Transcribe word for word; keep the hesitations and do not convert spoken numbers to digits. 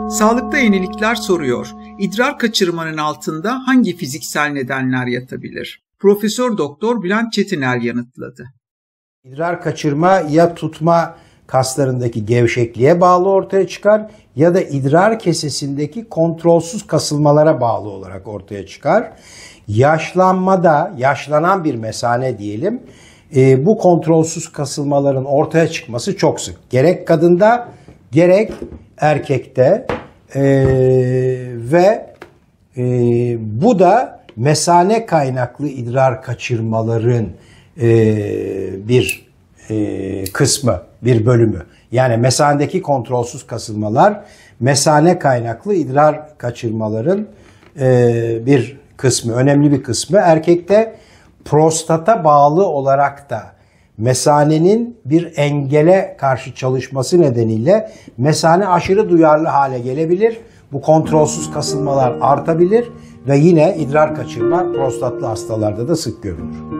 Sağlıkta Yenilikler soruyor. İdrar kaçırmanın altında hangi fiziksel nedenler yatabilir? Profesör Doktor Bülent Çetiner yanıtladı. İdrar kaçırma ya tutma kaslarındaki gevşekliğe bağlı ortaya çıkar ya da idrar kesesindeki kontrolsüz kasılmalara bağlı olarak ortaya çıkar. Yaşlanmada, yaşlanan bir mesane diyelim, e, bu kontrolsüz kasılmaların ortaya çıkması çok sık. Gerek kadında gerek erkekte e, ve e, bu da mesane kaynaklı idrar kaçırmaların e, bir e, kısmı, bir bölümü. Yani mesanedeki kontrolsüz kasılmalar mesane kaynaklı idrar kaçırmaların e, bir kısmı, önemli bir kısmı. Erkekte prostata bağlı olarak da mesanenin bir engele karşı çalışması nedeniyle mesane aşırı duyarlı hale gelebilir. Bu kontrolsüz kasılmalar artabilir ve yine idrar kaçırma prostatlı hastalarda da sık görülür.